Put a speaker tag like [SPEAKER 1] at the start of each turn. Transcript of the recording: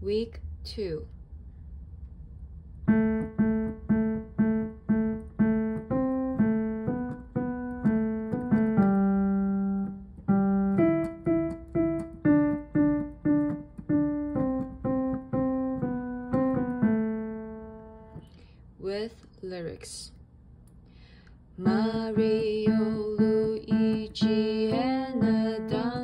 [SPEAKER 1] Week 2. With lyrics. Mario, Luigi, and the